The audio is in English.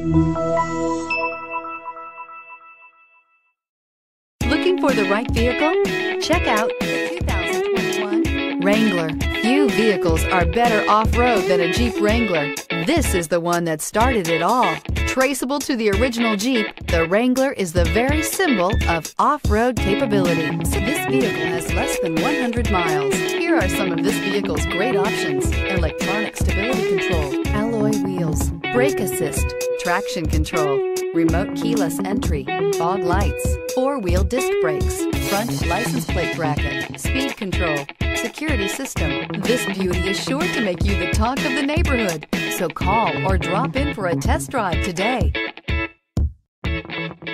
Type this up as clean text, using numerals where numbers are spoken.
Looking for the right vehicle? Check out the 2021 Wrangler. Few vehicles are better off-road than a Jeep Wrangler. This is the one that started it all. Traceable to the original Jeep, the Wrangler is the very symbol of off-road capability. This vehicle has less than 100 miles. Here are some of this vehicle's great options: electronic stability control, alloy wheels, brake assist, traction control, remote keyless entry, fog lights, four-wheel disc brakes, front license plate bracket, speed control, security system. This beauty is sure to make you the talk of the neighborhood. So call or drop in for a test drive today.